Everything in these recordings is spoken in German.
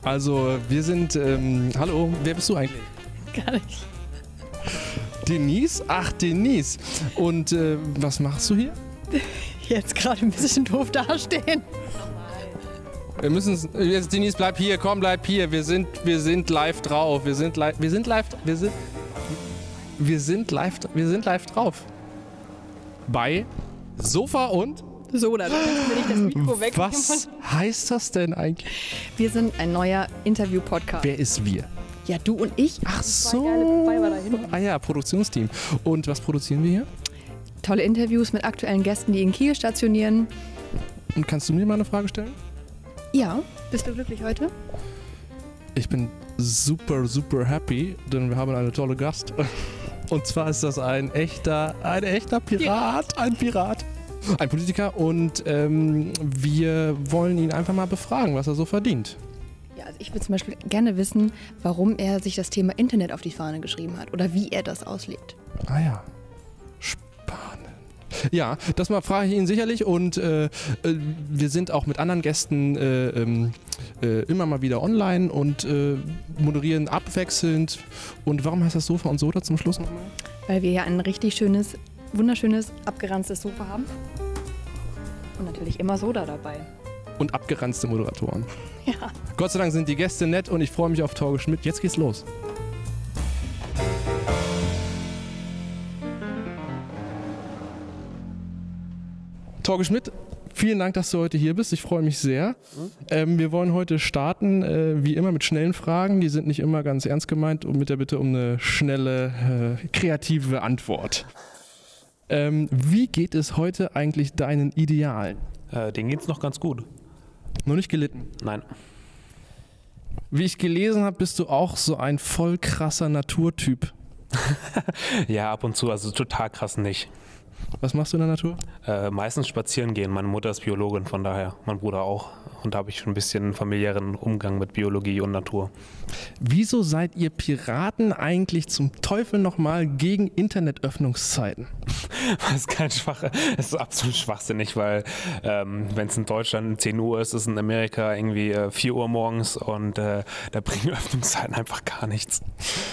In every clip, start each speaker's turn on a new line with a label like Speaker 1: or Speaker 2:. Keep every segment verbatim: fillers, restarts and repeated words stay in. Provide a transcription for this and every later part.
Speaker 1: Also wir sind, ähm, hallo, wer bist du eigentlich?
Speaker 2: Gar nicht.
Speaker 1: Denise? Ach, Denise. Und äh, was machst du hier?
Speaker 2: Jetzt gerade ein bisschen doof dastehen.
Speaker 1: Wir müssen jetzt, Denise, bleib hier, komm, bleib hier. Wir sind, wir sind live drauf. Wir sind live, wir sind live, wir sind, wir sind live, wir sind live drauf. Bei Sofa und
Speaker 2: So, da kannst du mir nicht das Mikro weg.
Speaker 1: Was heißt das denn eigentlich?
Speaker 2: Wir sind ein neuer Interview-Podcast.
Speaker 1: Wer ist wir?
Speaker 2: Ja, du und ich.
Speaker 1: Ach
Speaker 2: Zwei geile Weiber da
Speaker 1: so.
Speaker 2: hinten.
Speaker 1: Ah ja, Produktionsteam. Und was produzieren wir hier?
Speaker 2: Tolle Interviews mit aktuellen Gästen, die in Kiel stationieren.
Speaker 1: Und kannst du mir mal eine Frage stellen?
Speaker 2: Ja, bist du glücklich heute?
Speaker 1: Ich bin super, super happy, denn wir haben einen tollen Gast. Und zwar ist das ein echter, ein echter Pirat, ein Pirat, ein Politiker. Und ähm, wir wollen ihn einfach mal befragen, was er so verdient.
Speaker 2: Ja, also ich würde zum Beispiel gerne wissen, warum er sich das Thema Internet auf die Fahne geschrieben hat oder wie er das auslegt.
Speaker 1: Ah ja, spannend. Ja, das mal frage ich ihn sicherlich und äh, äh, wir sind auch mit anderen Gästen äh, ähm, äh, immer mal wieder online und äh, moderieren abwechselnd. Und warum heißt das Sofa und Soda zum Schluss nochmal?
Speaker 2: Weil wir ja ein richtig schönes, wunderschönes, abgeranztes Sofa haben. Und natürlich immer Soda dabei.
Speaker 1: Und abgeranzte Moderatoren.
Speaker 2: Ja.
Speaker 1: Gott sei Dank sind die Gäste nett und ich freue mich auf Torge Schmidt. Jetzt geht's los. Torge Schmidt, vielen Dank, dass du heute hier bist. Ich freue mich sehr. Ähm, wir wollen heute starten, äh, wie immer, mit schnellen Fragen. Die sind nicht immer ganz ernst gemeint und mit der Bitte um eine schnelle, äh, kreative Antwort. Ähm, wie geht es heute eigentlich deinen Idealen?
Speaker 3: Äh, denen geht's noch ganz gut.
Speaker 1: Noch nicht gelitten?
Speaker 3: Nein.
Speaker 1: Wie ich gelesen habe, bist du auch so ein voll krasser Naturtyp.
Speaker 3: Ja, ab und zu, also total krass nicht.
Speaker 1: Was machst du in der Natur?
Speaker 3: Äh, meistens spazieren gehen. Meine Mutter ist Biologin, von daher, mein Bruder auch. Und da habe ich schon ein bisschen familiären Umgang mit Biologie und Natur.
Speaker 1: Wieso seid ihr Piraten eigentlich zum Teufel nochmal gegen Internetöffnungszeiten?
Speaker 3: Das ist kein schwache, das ist absolut schwachsinnig, weil ähm, wenn es in Deutschland zehn Uhr ist, ist es in Amerika irgendwie äh, vier Uhr morgens und äh, da bringen Öffnungszeiten einfach gar nichts.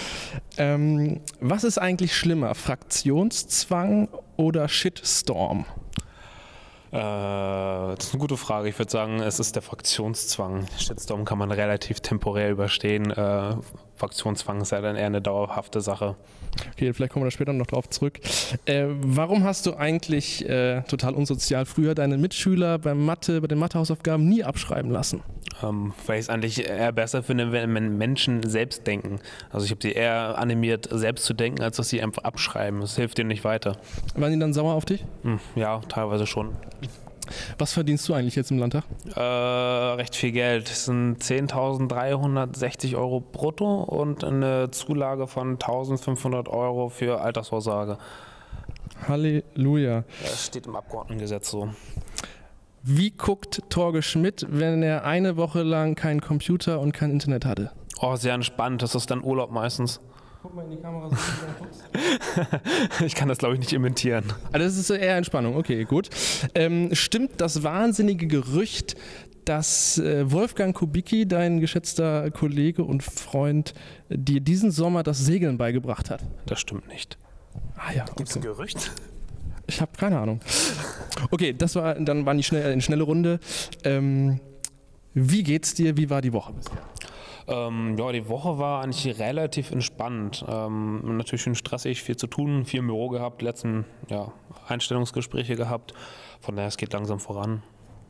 Speaker 1: Ähm, was ist eigentlich schlimmer, Fraktionszwang oder Shitstorm?
Speaker 3: Äh, das ist eine gute Frage. Ich würde sagen, es ist der Fraktionszwang. Shitstorm kann man relativ temporär überstehen. Äh, Fraktionszwang ist ja dann eher eine dauerhafte Sache.
Speaker 1: Okay, vielleicht kommen wir da später noch drauf zurück. Äh, warum hast du eigentlich äh, total unsozial früher deine Mitschüler beim Mathe, bei den Mathehausaufgaben nie abschreiben lassen?
Speaker 3: Ähm, weil ich es eigentlich eher besser finde, wenn Menschen selbst denken. Also ich habe sie eher animiert, selbst zu denken, als dass sie einfach abschreiben. Das hilft ihnen nicht weiter.
Speaker 1: Waren die dann sauer auf dich?
Speaker 3: Hm, ja, teilweise schon.
Speaker 1: Was verdienst du eigentlich jetzt im Landtag?
Speaker 3: Äh, recht viel Geld. Das sind zehntausenddreihundertsechzig Euro brutto und eine Zulage von eintausendfünfhundert Euro für Altersvorsorge.
Speaker 1: Halleluja.
Speaker 3: Das steht im Abgeordnetengesetz so.
Speaker 1: Wie guckt Torge Schmidt, wenn er eine Woche lang keinen Computer und kein Internet hatte?
Speaker 3: Oh, sehr entspannt. Das ist dann Urlaub meistens.
Speaker 1: Guck mal in die Kamera, so wie du guckst.
Speaker 3: Ich kann das, glaube ich, nicht imitieren.
Speaker 1: Ah, das ist eher Entspannung. Okay, gut. Ähm, stimmt das wahnsinnige Gerücht, dass äh, Wolfgang Kubicki, dein geschätzter Kollege und Freund, dir diesen Sommer das Segeln beigebracht hat?
Speaker 3: Das stimmt nicht.
Speaker 1: Ah ja,
Speaker 3: Gibt es
Speaker 1: okay.
Speaker 3: ein Gerücht?
Speaker 1: Ich habe keine Ahnung. Okay, das war, dann war die schnelle, eine schnelle Runde. Ähm, wie geht's dir? Wie war die Woche bisher?
Speaker 3: Ähm, ja, die Woche war eigentlich relativ entspannt. Ähm, natürlich schön stressig, viel zu tun, viel im Büro gehabt, die letzten ja, Einstellungsgespräche gehabt. Von daher, es geht langsam voran.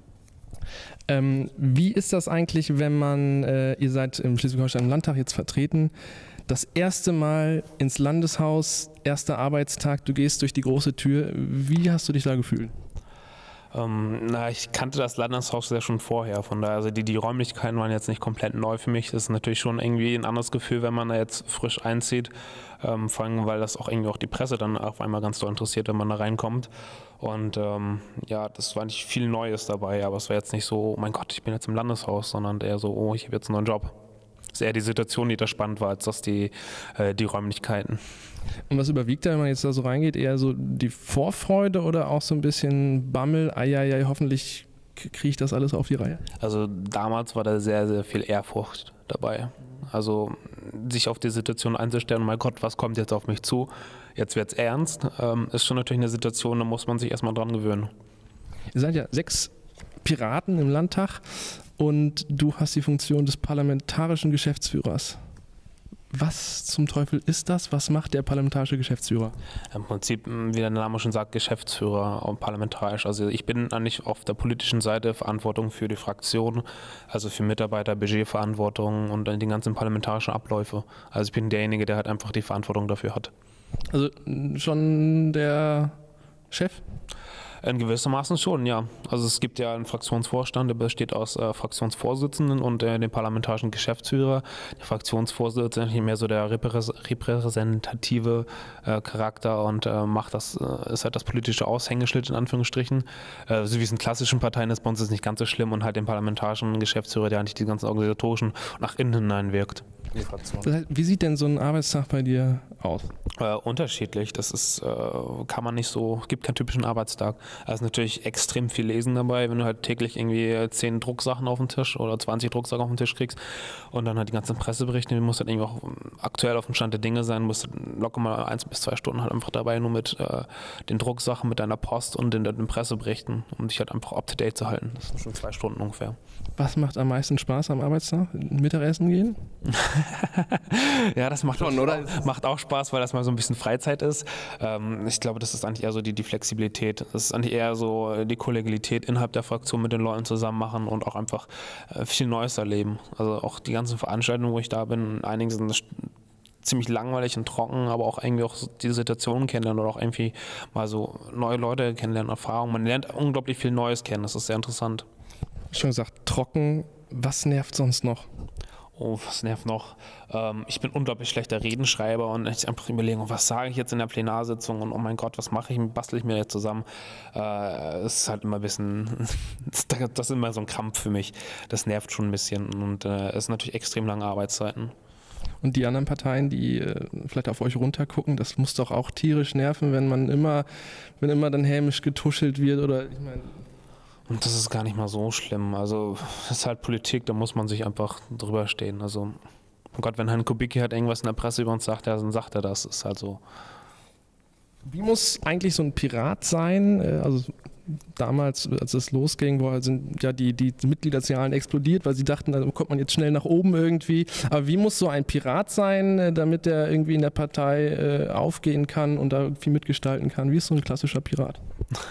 Speaker 1: Ähm, wie ist das eigentlich, wenn man, äh, ihr seid im Schleswig-Holstein im Landtag jetzt vertreten, das erste Mal ins Landeshaus, erster Arbeitstag, du gehst durch die große Tür. Wie hast du dich da gefühlt?
Speaker 3: Ähm, na, ich kannte das Landeshaus ja schon vorher, von daher, also die, die Räumlichkeiten waren jetzt nicht komplett neu für mich. Das ist natürlich schon irgendwie ein anderes Gefühl, wenn man da jetzt frisch einzieht, ähm, vor allem, weil das auch irgendwie auch die Presse dann auf einmal ganz doll interessiert, wenn man da reinkommt. Und ähm, ja, das war nicht viel Neues dabei, aber es war jetzt nicht so, oh mein Gott, ich bin jetzt im Landeshaus, sondern eher so, oh, ich habe jetzt einen neuen Job. Es ist eher die Situation, die da spannend war, als dass die, äh, die Räumlichkeiten.
Speaker 1: Und was überwiegt da, wenn man jetzt da so reingeht? Eher so die Vorfreude oder auch so ein bisschen Bammel? Eieiei, hoffentlich kriege ich das alles auf die Reihe?
Speaker 3: Also damals war da sehr, sehr viel Ehrfurcht dabei. Also sich auf die Situation einzustellen, mein Gott, was kommt jetzt auf mich zu? Jetzt wird's ernst, ähm, ist schon natürlich eine Situation, da muss man sich erstmal dran gewöhnen.
Speaker 1: Ihr seid ja sechs Piraten im Landtag und du hast die Funktion des parlamentarischen Geschäftsführers. Was zum Teufel ist das? Was macht der parlamentarische Geschäftsführer?
Speaker 3: Im Prinzip, wie der Name schon sagt, Geschäftsführer und parlamentarisch. Also ich bin eigentlich auf der politischen Seite Verantwortung für die Fraktion, also für Mitarbeiter, Budgetverantwortung und dann die ganzen parlamentarischen Abläufe. Also ich bin derjenige, der halt einfach die Verantwortung dafür hat.
Speaker 1: Also schon der Chef?
Speaker 3: In gewissermaßen schon, ja. Also es gibt ja einen Fraktionsvorstand, der besteht aus äh, Fraktionsvorsitzenden und äh, dem parlamentarischen Geschäftsführer. Der Fraktionsvorsitzende ist mehr so der reprä- repräsentative äh, Charakter und äh, macht das, äh, ist halt das politische Aushängeschild in Anführungsstrichen. Äh, so wie es in klassischen Parteien ist, bei uns ist es nicht ganz so schlimm und halt den parlamentarischen Geschäftsführer, der eigentlich die ganzen organisatorischen nach innen hinein wirkt.
Speaker 1: Das heißt, wie sieht denn so ein Arbeitstag bei dir aus?
Speaker 3: Äh, unterschiedlich. Das ist, äh, kann man nicht so, es gibt keinen typischen Arbeitstag. Da ist natürlich extrem viel Lesen dabei, wenn du halt täglich irgendwie zehn Drucksachen auf den Tisch oder zwanzig Drucksachen auf den Tisch kriegst und dann halt die ganzen Presseberichte, du musst halt irgendwie auch aktuell auf dem Stand der Dinge sein, musst locker mal eins bis zwei Stunden halt einfach dabei, nur mit äh, den Drucksachen, mit deiner Post und den, den Presseberichten, um dich halt einfach up to date zu halten. Das sind schon zwei Stunden ungefähr. Was
Speaker 1: macht am meisten Spaß am Arbeitstag? Mittagessen gehen?
Speaker 3: Ja, das macht, Schon, oder? Auch, macht auch Spaß, weil das mal so ein bisschen Freizeit ist. Ähm, ich glaube, das ist eigentlich eher so die, die Flexibilität. Das ist eigentlich eher so die Kollegialität innerhalb der Fraktion mit den Leuten zusammen machen und auch einfach äh, viel Neues erleben. Also auch die ganzen Veranstaltungen, wo ich da bin, einige sind ziemlich langweilig und trocken, aber auch irgendwie auch die Situationen kennenlernen oder auch irgendwie mal so neue Leute kennenlernen, Erfahrungen. Man lernt unglaublich viel Neues kennen. Das ist sehr interessant.
Speaker 1: Schon gesagt, trocken. Was nervt sonst noch?
Speaker 3: Oh, was nervt noch? Ähm, ich bin unglaublich schlechter Redenschreiber und ich einfach überlegen, was sage ich jetzt in der Plenarsitzung und oh mein Gott, was mache ich, bastel ich mir jetzt zusammen? Äh, es ist halt immer ein bisschen, das ist immer so ein Krampf für mich. Das nervt schon ein bisschen und es äh, ist natürlich extrem lange Arbeitszeiten.
Speaker 1: Und die anderen Parteien, die äh, vielleicht auf euch runtergucken, das muss doch auch tierisch nerven, wenn man immer, wenn immer dann hämisch getuschelt wird oder ich meine.
Speaker 3: Und das ist gar nicht mal so schlimm. Also das ist halt Politik, da muss man sich einfach drüber stehen. Also oh Gott, wenn Herrn Kubicki halt irgendwas in der Presse über uns sagt, dann sagt er das. Ist halt so.
Speaker 1: Wie muss eigentlich so ein Pirat sein? Also damals, als es losging, wo sind ja die, die Mitgliederzahlen explodiert, weil sie dachten, da kommt man jetzt schnell nach oben irgendwie. Aber wie muss so ein Pirat sein, damit der irgendwie in der Partei aufgehen kann und da viel mitgestalten kann? Wie ist so ein klassischer Pirat?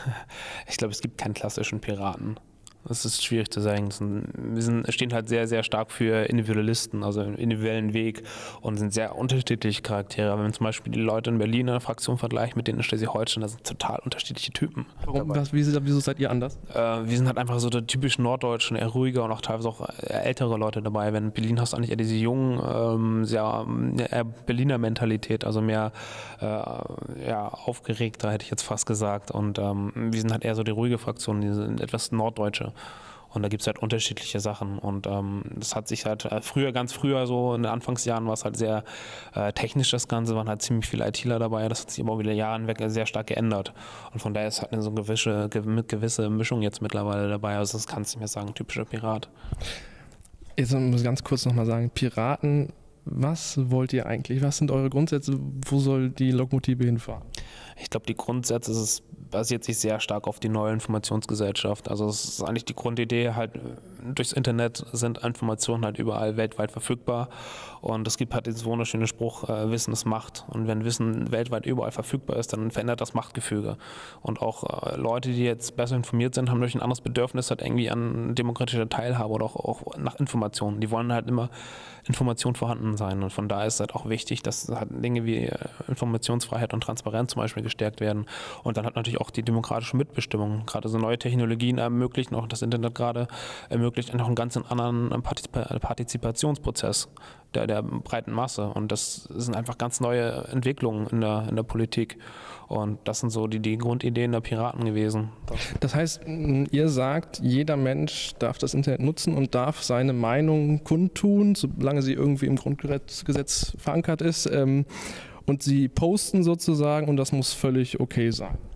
Speaker 3: Ich glaube, es gibt keinen klassischen Piraten. Das ist schwierig zu sagen. Wir sind, stehen halt sehr, sehr stark für Individualisten, also einen individuellen Weg und sind sehr unterschiedliche Charaktere. Wenn man zum Beispiel die Leute in Berlin in der Fraktion vergleicht mit denen in Schleswig-Holstein, das sind total unterschiedliche Typen.
Speaker 1: Warum? Was, wieso, wieso seid ihr anders?
Speaker 3: Äh, wir sind halt einfach so der typisch Norddeutschen, eher ruhiger und auch teilweise auch ältere Leute dabei. Wenn in Berlin hast du eigentlich eher diese jungen, ähm, sehr eher Berliner Mentalität, also mehr äh, ja, aufgeregter, hätte ich jetzt fast gesagt. Und ähm, wir sind halt eher so die ruhige Fraktion, die sind etwas Norddeutsche. Und da gibt es halt unterschiedliche Sachen und ähm, das hat sich halt äh, früher, ganz früher so in den Anfangsjahren war es halt sehr äh, technisch das Ganze, waren halt ziemlich viele ITler dabei, das hat sich aber auch wieder Jahre hinweg sehr stark geändert und von daher ist halt eine so eine gewisse, gewisse Mischung jetzt mittlerweile dabei, also das kannst du nicht mehr sagen, typischer Pirat.
Speaker 1: Jetzt muss ich ganz kurz nochmal sagen, Piraten, was wollt ihr eigentlich, was sind eure Grundsätze, wo soll die Lokomotive hinfahren?
Speaker 3: Ich glaube, die Grundsätze, es basiert sich sehr stark auf die neue Informationsgesellschaft. Also es ist eigentlich die Grundidee, halt durchs Internet sind Informationen halt überall weltweit verfügbar und es gibt halt diesen wunderschönen Spruch, äh, Wissen ist Macht und wenn Wissen weltweit überall verfügbar ist, dann verändert das Machtgefüge und auch äh, Leute, die jetzt besser informiert sind, haben durch ein anderes Bedürfnis halt irgendwie an demokratischer Teilhabe oder auch, auch nach Informationen. Die wollen halt immer Information vorhanden sein und von daher ist es halt auch wichtig, dass halt Dinge wie Informationsfreiheit und Transparenz zum Beispiel gestärkt werden und dann hat natürlich auch die demokratische Mitbestimmung, gerade so neue Technologien ermöglichen, auch das Internet gerade ermöglicht noch einen ganz anderen Partizipationsprozess der, der breiten Masse und das sind einfach ganz neue Entwicklungen in der, in der Politik und das sind so die, die Grundideen der Piraten gewesen.
Speaker 1: Das heißt, ihr sagt, jeder Mensch darf das Internet nutzen und darf seine Meinung kundtun, solange sie irgendwie im Grundgesetz verankert ist, ähm, und sie posten sozusagen und das muss völlig okay sein.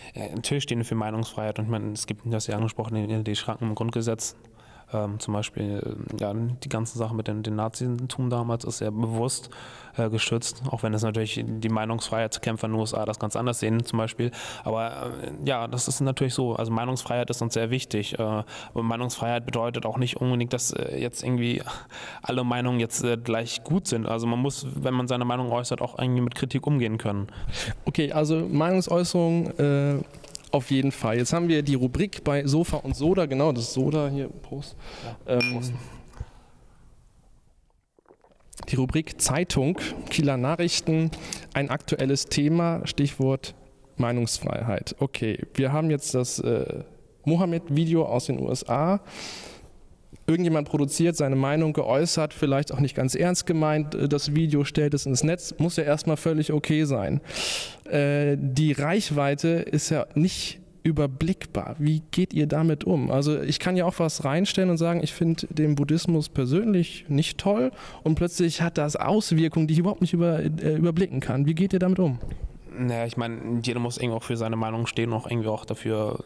Speaker 3: Ja, natürlich stehen wir für Meinungsfreiheit und ich meine, es gibt, das ja angesprochen, die Schranken im Grundgesetz. Ähm, zum Beispiel ja, die ganzen Sachen mit dem, dem Nazitum damals ist ja bewusst äh, geschützt, auch wenn es natürlich die Meinungsfreiheitskämpfer in den U S A das ganz anders sehen zum Beispiel. Aber äh, ja, das ist natürlich so. Also Meinungsfreiheit ist uns sehr wichtig. Äh, aber Meinungsfreiheit bedeutet auch nicht unbedingt, dass äh, jetzt irgendwie alle Meinungen jetzt äh, gleich gut sind. Also man muss, wenn man seine Meinung äußert, auch irgendwie mit Kritik umgehen können.
Speaker 1: Okay, also Meinungsäußerung äh auf jeden Fall. Jetzt haben wir die Rubrik bei Sofa und Soda, genau, das ist Soda hier, Prost. Ja, ähm, die Rubrik Zeitung, Kieler Nachrichten, ein aktuelles Thema, Stichwort Meinungsfreiheit. Okay, wir haben jetzt das äh, Mohammed-Video aus den U S A. Irgendjemand produziert, seine Meinung geäußert, vielleicht auch nicht ganz ernst gemeint, das Video stellt es ins Netz, muss ja erstmal völlig okay sein. Äh, die Reichweite ist ja nicht überblickbar. Wie geht ihr damit um? Also ich kann ja auch was reinstellen und sagen, ich finde den Buddhismus persönlich nicht toll und plötzlich hat das Auswirkungen, die ich überhaupt nicht über, äh, überblicken kann. Wie geht ihr damit um?
Speaker 3: Naja, ich meine, jeder muss irgendwie auch für seine Meinung stehen und auch irgendwie auch dafür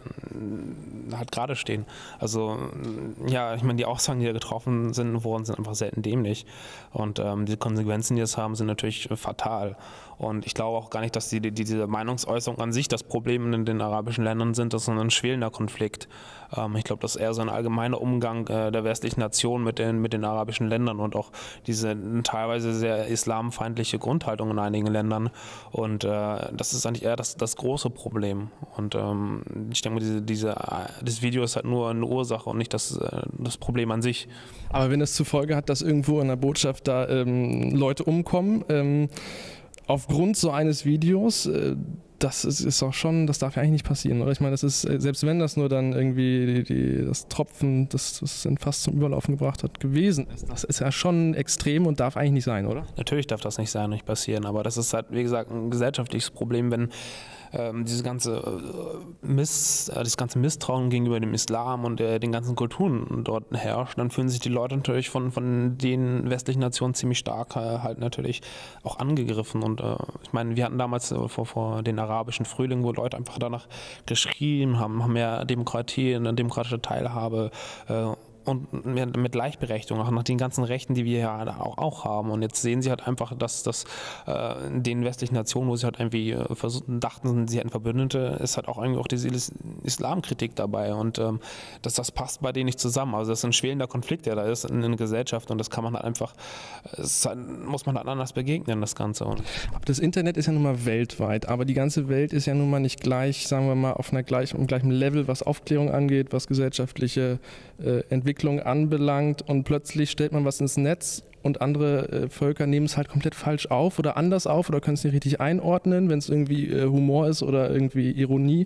Speaker 3: halt gerade stehen. Also ja, ich meine, die Aussagen, die da getroffen sind worden, sind einfach selten dämlich. Und ähm, die Konsequenzen, die das haben, sind natürlich fatal. Und ich glaube auch gar nicht, dass die, die, diese Meinungsäußerung an sich das Problem in den arabischen Ländern sind, das ist ein schwelender Konflikt. Ähm, ich glaube, das ist eher so ein allgemeiner Umgang äh, der westlichen Nation mit den, mit den arabischen Ländern und auch diese teilweise sehr islamfeindliche Grundhaltung in einigen Ländern. Und äh, das ist eigentlich eher das, das große Problem. Und ähm, ich denke, diese, diese, das Video ist halt nur eine Ursache und nicht das, das Problem an sich.
Speaker 1: Aber wenn es zur Folge hat, dass irgendwo in der Botschaft da ähm, Leute umkommen, ähm, aufgrund so eines Videos, äh, das ist, ist auch schon, das darf ja eigentlich nicht passieren, oder? Ich meine, das ist, selbst wenn das nur dann irgendwie die, die, das Tropfen, das das fast zum Überlaufen gebracht hat, gewesen ist, das ist ja schon extrem und darf eigentlich nicht sein, oder?
Speaker 3: Natürlich darf das nicht sein, nicht passieren, aber das ist halt, wie gesagt, ein gesellschaftliches Problem, wenn ähm, diese ganze äh, Miss, äh, das ganze Misstrauen gegenüber dem Islam und äh, den ganzen Kulturen dort herrscht, dann fühlen sich die Leute natürlich von, von den westlichen Nationen ziemlich stark äh, halt natürlich auch angegriffen und äh, ich meine, wir hatten damals äh, vor, vor den arabischen Frühling, wo Leute einfach danach geschrien haben, haben mehr Demokratie, eine demokratische Teilhabe äh, und mit Gleichberechtigung, auch nach den ganzen Rechten, die wir ja auch, auch haben. Und jetzt sehen sie halt einfach, dass das äh, in den westlichen Nationen, wo sie halt irgendwie äh, versuchten, dachten, sie hätten Verbündete, ist halt auch irgendwie auch diese Islamkritik dabei. Und ähm, das, das passt bei denen nicht zusammen. Also das ist ein schwelender Konflikt, der da ist in der Gesellschaft und das kann man halt einfach, das halt, muss man halt anders begegnen, das Ganze. Und
Speaker 1: das Internet ist ja nun mal weltweit, aber die ganze Welt ist ja nun mal nicht gleich, sagen wir mal, auf einer gleich, auf gleichem Level, was Aufklärung angeht, was gesellschaftliche äh, Entwicklung anbelangt und plötzlich stellt man was ins Netz und andere äh, Völker nehmen es halt komplett falsch auf oder anders auf oder können es nicht richtig einordnen, wenn es irgendwie äh, Humor ist oder irgendwie Ironie.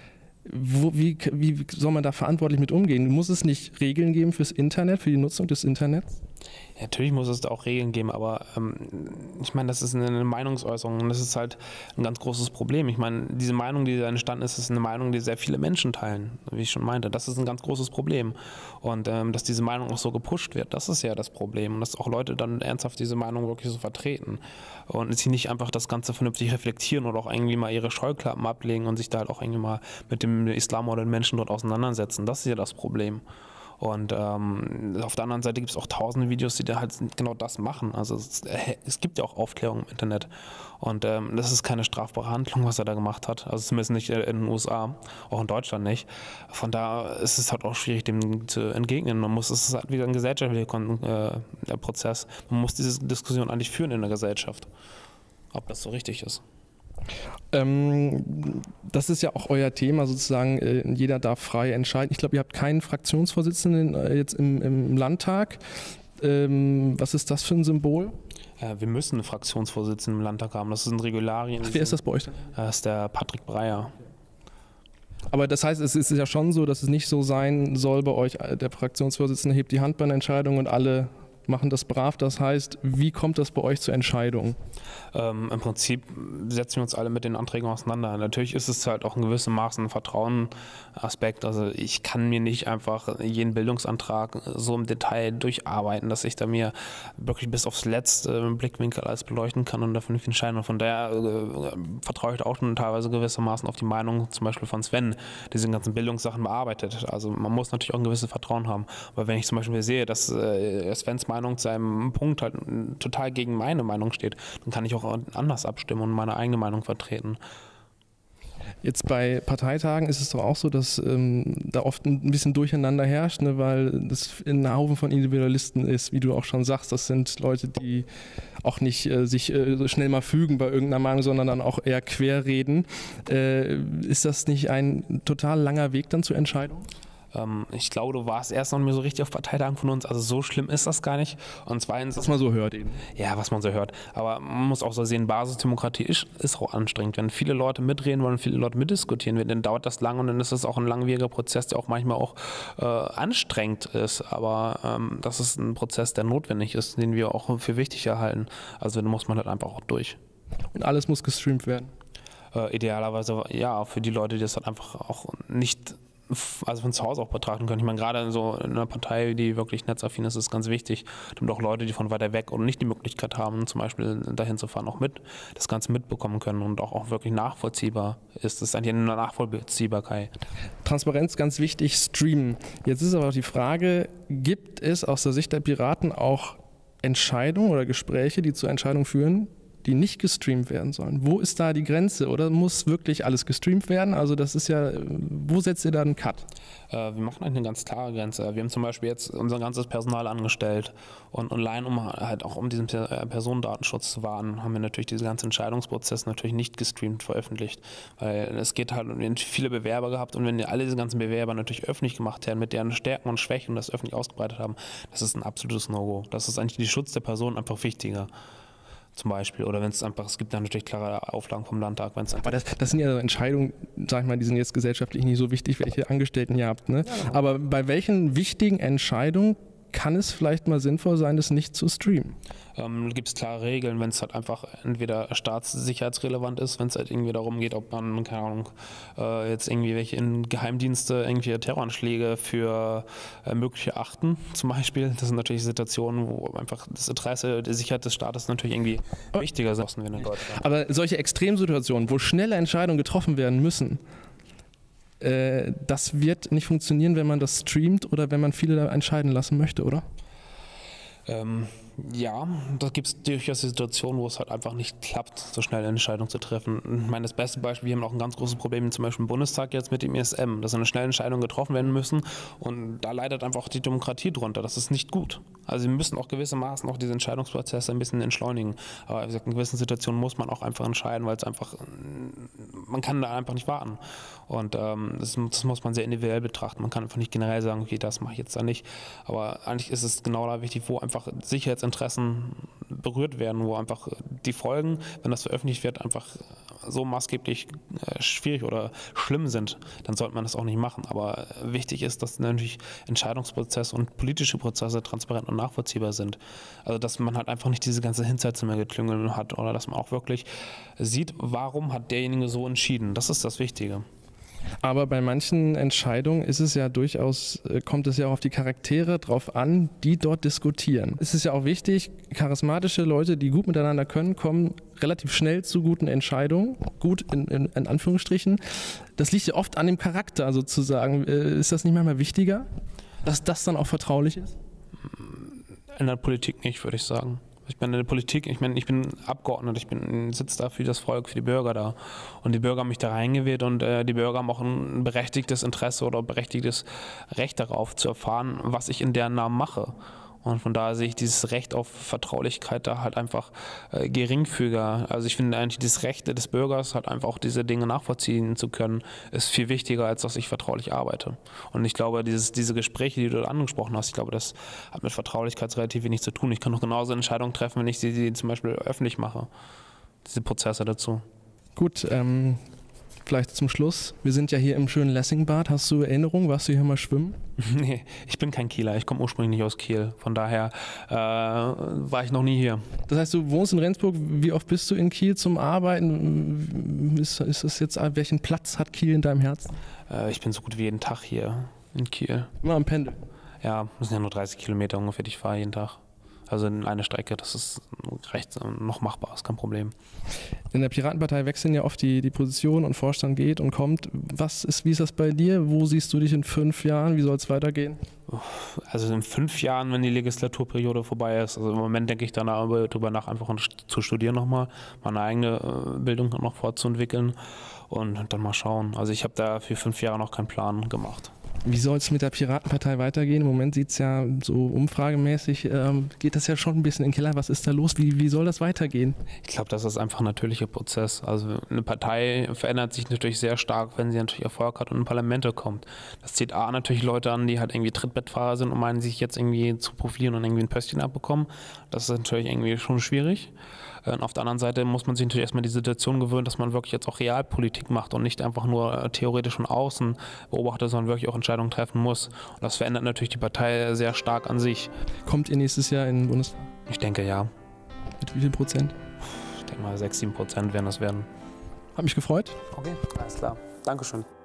Speaker 1: Wo, wie, wie soll man da verantwortlich mit umgehen? Muss es nicht Regeln geben fürs Internet, für die Nutzung des Internets?
Speaker 3: Ja, natürlich muss es da auch Regeln geben, aber ähm, ich meine, das ist eine Meinungsäußerung und das ist halt ein ganz großes Problem. Ich meine, diese Meinung, die da entstanden ist, ist eine Meinung, die sehr viele Menschen teilen, wie ich schon meinte. Das ist ein ganz großes Problem. Und ähm, dass diese Meinung auch so gepusht wird, das ist ja das Problem. Und dass auch Leute dann ernsthaft diese Meinung wirklich so vertreten und sie nicht einfach das Ganze vernünftig reflektieren oder auch irgendwie mal ihre Scheuklappen ablegen und sich da halt auch irgendwie mal mit dem Islam oder den Menschen dort auseinandersetzen. Das ist ja das Problem. Und ähm, auf der anderen Seite gibt es auch tausende Videos, die da halt genau das machen. Also es, äh, es gibt ja auch Aufklärung im Internet. Und ähm, das ist keine strafbare Handlung, was er da gemacht hat. Also zumindest nicht in den U S A, auch in Deutschland nicht. Von da ist es halt auch schwierig, dem zu entgegnen. Man muss, es ist halt wieder ein gesellschaftlicher äh, Prozess. Man muss diese Diskussion eigentlich führen in der Gesellschaft, ob das so richtig ist.
Speaker 1: Ähm, das ist ja auch euer Thema sozusagen, äh, jeder darf frei entscheiden. Ich glaube, ihr habt keinen Fraktionsvorsitzenden äh, jetzt im, im Landtag. Ähm, was ist das für ein Symbol?
Speaker 3: Ja, wir müssen einen Fraktionsvorsitzenden im Landtag haben. Das sind Regularien.
Speaker 1: Ach, wer ist das bei euch denn?
Speaker 3: Das ist der Patrick Breyer.
Speaker 1: Aber das heißt, es ist ja schon so, dass es nicht so sein soll bei euch, der Fraktionsvorsitzende hebt die Hand bei einer Entscheidung und alle machen das brav. Das heißt, wie kommt das bei euch zur Entscheidung?
Speaker 3: Ähm, Im Prinzip setzen wir uns alle mit den Anträgen auseinander. Natürlich ist es halt auch in gewissem Maße ein Vertrauenaspekt. Also ich kann mir nicht einfach jeden Bildungsantrag so im Detail durcharbeiten, dass ich da mir wirklich bis aufs letzte Blickwinkel alles beleuchten kann und dafür nicht entscheiden. Und von daher äh, vertraue ich da auch schon teilweise gewissermaßen auf die Meinung zum Beispiel von Sven, der diese ganzen Bildungssachen bearbeitet. Also man muss natürlich auch ein gewisses Vertrauen haben. Aber wenn ich zum Beispiel sehe, dass äh, Svens Meinung zu einem Punkt halt total gegen meine Meinung steht, dann kann ich auch anders abstimmen und meine eigene Meinung vertreten.
Speaker 1: Jetzt bei Parteitagen ist es doch auch so, dass ähm, da oft ein bisschen Durcheinander herrscht, ne, weil das ein Haufen von Individualisten ist, wie du auch schon sagst. Das sind Leute, die auch nicht äh, sich äh, so schnell mal fügen bei irgendeiner Meinung, sondern dann auch eher querreden. Äh, ist das nicht ein total langer Weg dann zur Entscheidung?
Speaker 3: Ähm, ich glaube, du warst erst noch nicht mehr so richtig auf Parteitagen von uns, also so schlimm ist das gar nicht. Und zweitens,
Speaker 1: was man so hört eben.
Speaker 3: Ja, was man so hört. Aber man muss auch so sehen, Basisdemokratie ist, ist auch anstrengend. Wenn viele Leute mitreden wollen, viele Leute mitdiskutieren, dann dauert das lang und dann ist es auch ein langwieriger Prozess, der auch manchmal auch äh, anstrengend ist. Aber ähm, das ist ein Prozess, der notwendig ist, den wir auch für wichtig erhalten. Also da muss man halt einfach auch durch.
Speaker 1: Und alles muss gestreamt werden?
Speaker 3: Äh, idealerweise ja, für die Leute, die das halt einfach auch nicht, also von zu Hause auch betrachten können. Ich meine, gerade so in einer Partei, die wirklich netzaffin ist, ist es ganz wichtig, damit auch Leute, die von weiter weg oder nicht die Möglichkeit haben, zum Beispiel dahin zu fahren, auch mit das Ganze mitbekommen können und auch, auch wirklich nachvollziehbar ist. Das ist eigentlich eine Nachvollziehbarkeit.
Speaker 1: Transparenz, ganz wichtig, streamen. Jetzt ist aber auch die Frage, gibt es aus der Sicht der Piraten auch Entscheidungen oder Gespräche, die zur Entscheidung führen, die nicht gestreamt werden sollen? Wo ist da die Grenze? Oder muss wirklich alles gestreamt werden? Also das ist ja, wo setzt ihr da einen Cut?
Speaker 3: Äh, wir machen eigentlich eine ganz klare Grenze. Wir haben zum Beispiel jetzt unser ganzes Personal angestellt und online, um halt auch um diesen Personendatenschutz zu wahren, haben wir natürlich diesen ganzen Entscheidungsprozess natürlich nicht gestreamt veröffentlicht, weil es geht halt, wir haben viele Bewerber gehabt und wenn wir alle diese ganzen Bewerber natürlich öffentlich gemacht hätten, mit deren Stärken und Schwächen das öffentlich ausgebreitet haben, das ist ein absolutes No-Go. Das ist eigentlich der Schutz der Person einfach wichtiger. Zum Beispiel, oder wenn es einfach, es gibt ja natürlich klare Auflagen vom Landtag, wenn es
Speaker 1: Aber das, das sind ja Entscheidungen, sag ich mal, die sind jetzt gesellschaftlich nicht so wichtig, welche Angestellten ihr habt, ne? Ja. Aber bei welchen wichtigen Entscheidungen kann es vielleicht mal sinnvoll sein, das nicht zu streamen?
Speaker 3: Ähm, da gibt es klare Regeln, wenn es halt einfach entweder staatssicherheitsrelevant ist, wenn es halt irgendwie darum geht, ob man, keine Ahnung, äh, jetzt irgendwie welche in Geheimdienste irgendwelche Terroranschläge für äh, möglich erachten, zum Beispiel. Das sind natürlich Situationen, wo einfach das Interesse der Sicherheit des Staates natürlich irgendwie oh. wichtiger ist in Deutschland.
Speaker 1: Aber solche Extremsituationen, wo schnelle Entscheidungen getroffen werden müssen, äh, das wird nicht funktionieren, wenn man das streamt oder wenn man viele da entscheiden lassen möchte, oder?
Speaker 3: Ähm, ja, da gibt es durchaus Situationen, wo es halt einfach nicht klappt, so schnell eine Entscheidung zu treffen. Ich meine, das beste Beispiel, wir haben auch ein ganz großes Problem zum Beispiel im Bundestag jetzt mit dem E S M, dass eine schnelle Entscheidung getroffen werden müssen und da leidet einfach auch die Demokratie drunter. Das ist nicht gut. Also wir müssen auch gewissermaßen auch diese Entscheidungsprozesse ein bisschen entschleunigen. Aber wie gesagt, in gewissen Situationen muss man auch einfach entscheiden, weil es einfach, man kann da einfach nicht warten. Und ähm, das, das muss man sehr individuell betrachten. Man kann einfach nicht generell sagen, okay, das mache ich jetzt da nicht. Aber eigentlich ist es genau da wichtig, wo einfach Sicherheitsinteressen berührt werden, wo einfach die Folgen, wenn das veröffentlicht wird, einfach so maßgeblich äh, schwierig oder schlimm sind, dann sollte man das auch nicht machen. Aber wichtig ist, dass natürlich Entscheidungsprozesse und politische Prozesse transparent und nachvollziehbar sind. Also dass man halt einfach nicht diese ganze Hinterzimmerngeklüngel hat oder dass man auch wirklich sieht, warum hat derjenige so entschieden. Das ist das Wichtige.
Speaker 1: Aber bei manchen Entscheidungen ist es ja durchaus, kommt es ja auch auf die Charaktere drauf an, die dort diskutieren. Es ist ja auch wichtig, charismatische Leute, die gut miteinander können, kommen relativ schnell zu guten Entscheidungen, gut in, in, in Anführungsstrichen. Das liegt ja oft an dem Charakter sozusagen. Ist das nicht manchmal wichtiger, dass das dann auch vertraulich ist?
Speaker 3: In der Politik nicht, würde ich sagen. Ich bin in der Politik, ich meine, ich bin Abgeordneter, ich bin sitze da für das Volk, für die Bürger da. Und die Bürger haben mich da reingewählt und äh, die Bürger haben auch ein berechtigtes Interesse oder berechtigtes Recht darauf zu erfahren, was ich in deren Namen mache. Und von daher sehe ich dieses Recht auf Vertraulichkeit da halt einfach äh, geringfügiger. Also ich finde eigentlich das Recht des Bürgers, halt einfach auch diese Dinge nachvollziehen zu können, ist viel wichtiger, als dass ich vertraulich arbeite. Und ich glaube, dieses, diese Gespräche, die du angesprochen hast, ich glaube, das hat mit Vertraulichkeit relativ wenig zu tun. Ich kann doch genauso Entscheidungen treffen, wenn ich sie, sie zum Beispiel öffentlich mache. Diese Prozesse dazu.
Speaker 1: Gut, ähm, vielleicht zum Schluss. Wir sind ja hier im schönen Lessingbad. Hast du Erinnerungen? Warst du hier mal schwimmen?
Speaker 3: Nee, ich bin kein Kieler. Ich komme ursprünglich nicht aus Kiel. Von daher äh, war ich noch nie hier.
Speaker 1: Das heißt, du wohnst in Rendsburg. Wie oft bist du in Kiel zum Arbeiten? Ist, ist das jetzt, welchen Platz hat Kiel in deinem Herzen?
Speaker 3: Äh, ich bin so gut wie jeden Tag hier in Kiel.
Speaker 1: Immer am Pendeln?
Speaker 3: Ja, das sind ja nur dreißig Kilometer ungefähr, die ich fahre jeden Tag. Also in eine Strecke, das ist recht noch machbar, ist kein Problem.
Speaker 1: In der Piratenpartei wechseln ja oft die, die Position und Vorstand geht und kommt. Was ist, wie ist das bei dir? Wo siehst du dich in fünf Jahren? Wie soll es weitergehen?
Speaker 3: Also in fünf Jahren, wenn die Legislaturperiode vorbei ist, also im Moment denke ich dann darüber nach, einfach zu studieren nochmal, meine eigene Bildung noch fortzuentwickeln und dann mal schauen. Also ich habe da für fünf Jahre noch keinen Plan gemacht.
Speaker 1: Wie soll es mit der Piratenpartei weitergehen? Im Moment sieht es ja so umfragemäßig, ähm, geht das ja schon ein bisschen in den Keller. Was ist da los? Wie, wie soll das weitergehen?
Speaker 3: Ich glaube, das ist einfach ein natürlicher Prozess. Also eine Partei verändert sich natürlich sehr stark, wenn sie natürlich Erfolg hat und in Parlamente kommt. Das zieht A natürlich Leute an, die halt irgendwie Trittbettfahrer sind und meinen, sich jetzt irgendwie zu profilieren und irgendwie ein Pöstchen abbekommen. Das ist natürlich irgendwie schon schwierig. Und auf der anderen Seite muss man sich natürlich erstmal die Situation gewöhnen, dass man wirklich jetzt auch Realpolitik macht und nicht einfach nur theoretisch von außen beobachtet, sondern wirklich auch Entscheidungen treffen muss. Und das verändert natürlich die Partei sehr stark an sich.
Speaker 1: Kommt ihr nächstes Jahr in den Bundestag?
Speaker 3: Ich denke, ja.
Speaker 1: Mit wie viel Prozent?
Speaker 3: Ich denke mal, sechs, sieben Prozent werden das werden.
Speaker 1: Hat mich gefreut.
Speaker 3: Okay, alles klar. Dankeschön.